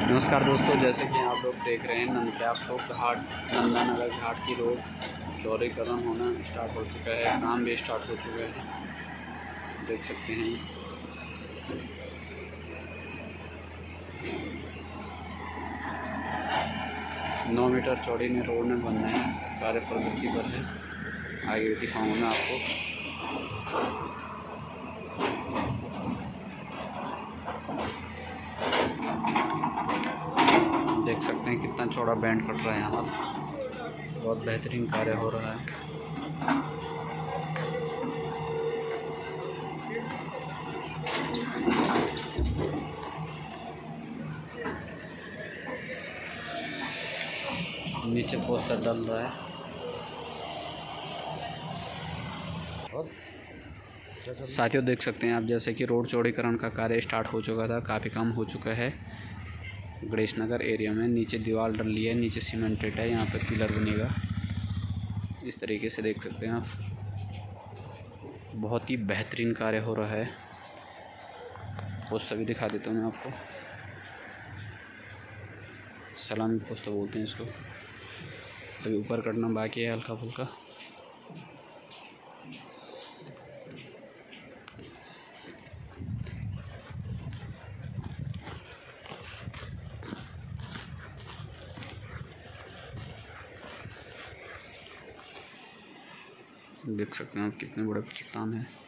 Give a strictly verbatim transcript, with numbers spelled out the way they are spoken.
नमस्कार दोस्तों, जैसे कि आप लोग देख रहे हैं नंदप्रयाग घाट नंदानगर घाट की रोड चौड़ीकरण होना स्टार्ट हो चुका है। काम भी स्टार्ट हो चुका है, देख सकते हैं। नौ मीटर चौड़ी में रोड में बनना है, कार्य प्रगति पर है। आगे दिखाऊंगा मैं आपको। देख सकते हैं कितना चौड़ा बैंड कट रहा है यहाँ पर। बहुत बेहतरीन कार्य हो रहा है। नीचे पोस्टर डल रहा है और साथियों देख सकते हैं आप, जैसे कि रोड चौड़ीकरण का कार्य स्टार्ट हो चुका था, काफ़ी काम हो चुका है। गणेश नगर एरिया में नीचे दीवार डल रही है, नीचे सीमेंटेड है, यहाँ पे पिलर बनेगा। इस तरीके से देख सकते हैं आप, बहुत ही बेहतरीन कार्य हो रहा है। पोस्टर भी दिखा देता हूँ मैं आपको। सलामी पोस्टर बोलते हैं इसको। अभी ऊपर करना बाकी है हल्का फुल्का। देख सकते हैं आप कितने बड़े चट्टान है।